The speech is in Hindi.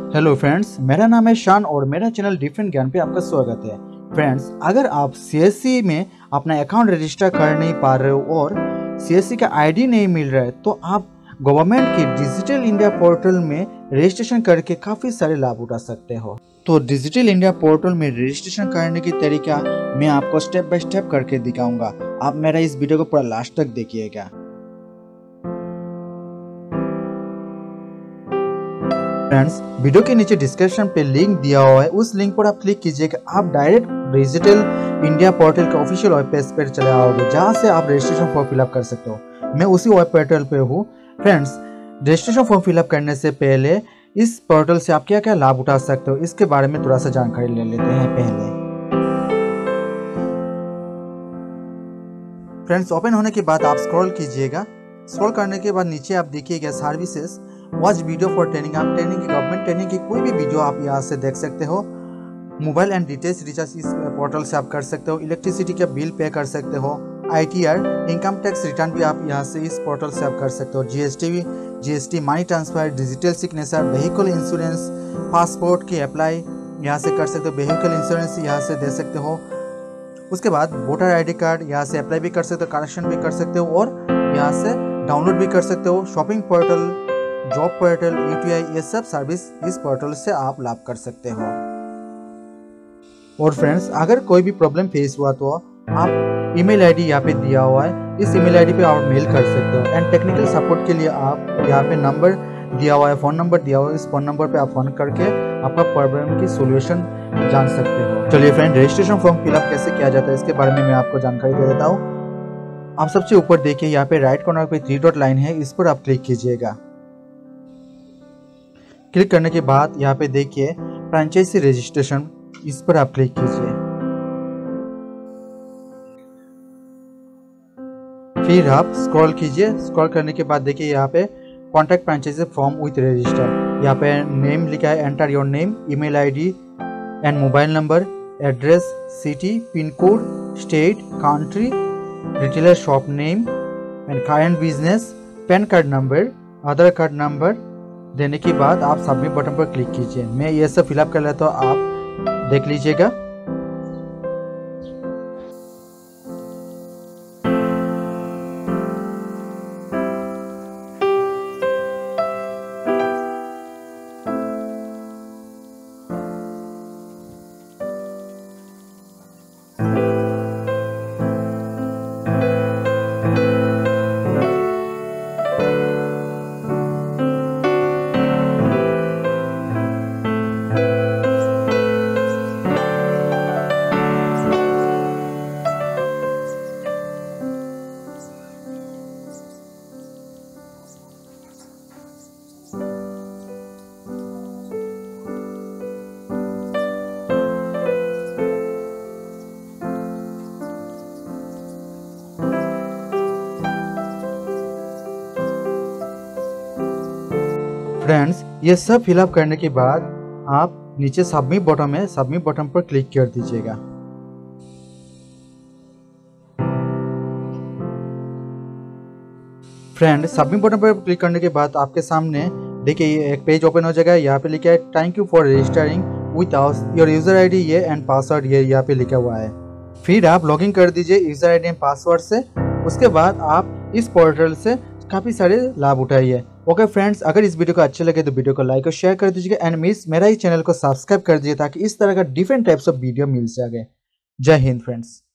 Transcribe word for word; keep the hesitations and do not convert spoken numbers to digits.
हेलो फ्रेंड्स, मेरा नाम है शान और मेरा चैनल डिफरेंट ज्ञान पे आपका स्वागत है। फ्रेंड्स, अगर आप सीएससी में अपना अकाउंट रजिस्टर कर नहीं पा रहे हो और सीएससी का आईडी नहीं मिल रहा है तो आप गवर्नमेंट की डिजिटल इंडिया पोर्टल में रजिस्ट्रेशन करके काफ़ी सारे लाभ उठा सकते हो। तो डिजिटल इंडिया पोर्टल में रजिस्ट्रेशन करने की तरीका मैं आपको स्टेप बाय स्टेप करके दिखाऊंगा। आप मेरा इस वीडियो को पूरा लास्ट तक देखिएगा। फ्रेंड्स, वीडियो के नीचे डिस्क्रिप्शन पे लिंक दिया हुआ है, उस लिंक पर आप क्लिक कीजिएगा। आप डायरेक्ट डिजिटल इंडिया पोर्टल के ऑफिशियल वेब पेज पर चले आओगे जहां से आप रजिस्ट्रेशन फॉर्म फिलअप कर सकते हो। मैं उसी वेब पोर्टल पे हूँ। फ्रेंड्स, रजिस्ट्रेशन फॉर्म फिलअप करने से पहले इस पोर्टल से आप क्या क्या लाभ उठा सकते हो इसके बारे में थोड़ा सा जानकारी ले लेते हैं। पहले फ्रेंड्स, ओपन होने के बाद आप स्क्रॉल कीजिएगा। स्क्रॉल करने के बाद नीचे आप देखिएगा services, watch video for training. आप ट्रेनिंग की गवर्नमेंट ट्रेनिंग की कोई भी वीडियो आप यहाँ से देख सकते हो। मोबाइल एंड डिटेल्स रिचार्ज इस पोर्टल से आप कर सकते हो। इलेक्ट्रिसिटी का बिल पे कर सकते हो। आईटीआर इनकम टैक्स रिटर्न भी आप यहाँ से इस पोर्टल से आप कर सकते हो। जीएसटी भी GST money transfer, digital signature, vehicle insurance, passport की अप्लाई यहाँ से कर सकते हो। व्हीकल इंश्योरेंस यहाँ से दे सकते हो। उसके बाद वोटर आई डी कार्ड यहाँ से अप्लाई भी कर सकते हो, करेक्शन भी कर सकते हो और यहाँ से डाउनलोड भी कर सकते हो। Shopping portal, job portal, UTI, ये सब सर्विस इस पोर्टल से आप लाभ कर सकते हो। और फ्रेंड्स, अगर कोई भी प्रॉब्लम फेस हुआ तो आप ईमेल आईडी यहाँ पे दिया हुआ है, इस ईमेल आईडी पे आप मेल कर सकते हो। एंड टेक्निकल सपोर्ट के लिए आप यहाँ पे नंबर दिया हुआ है, फ़ोन नंबर दिया हुआ है, इस फ़ोन नंबर पे आप फ़ोन करके आपका प्रॉब्लम की सोल्यूशन जान सकते हो। चलिए फ्रेंड, रजिस्ट्रेशन फॉर्म फिलअप कैसे किया जाता है इसके बारे में मैं आपको जानकारी दे देता हूँ। आप सबसे ऊपर देखिए, यहाँ पे राइट कॉर्नर पे थ्री डॉट लाइन है, इस पर आप क्लिक कीजिएगा। क्लिक करने के बाद यहाँ पे देखिए फ्रेंचाइजी रजिस्ट्रेशन, इस पर आप क्लिक कीजिए। फिर आप स्क्रॉल कीजिए। स्क्रॉल करने के बाद देखिए यहाँ पे contact franchise form with register, यहाँ पे नेम लिखा है, enter your name, email ID and mobile number, address, city, pin code, state, country, retailer shop name and current business, pan card number, Aadhaar card number देने के बाद आप सबमिट बटन पर क्लिक कीजिए। मैं ये सब फिलअप कर लेता हूँ, आप देख लीजिएगा। फ्रेंड्स, ये सब फिलअप करने के बाद आप नीचे सबमिट बटन है, सबमिट बटन पर क्लिक कर दीजिएगा। फ्रेंड, सबमिट बटन पर क्लिक करने के बाद आपके सामने देखिए एक पेज ओपन हो जाएगा। यहाँ पे लिखा है thank you for registering with us, your user ID ये एंड पासवर्ड ये यहाँ पे लिखा हुआ है। फिर आप लॉगिन कर दीजिए यूजर आईडी एंड पासवर्ड से। उसके बाद आप इस पोर्टल से काफ़ी सारे लाभ उठाइए। ओके फ्रेंड्स, अगर इस वीडियो को अच्छे लगे तो वीडियो को लाइक और शेयर कर दीजिएगा एंड मिस मेरा ही चैनल को सब्सक्राइब कर दीजिए ताकि इस तरह का डिफरेंट टाइप्स ऑफ वीडियो मिल सके। जय हिंद फ्रेंड्स।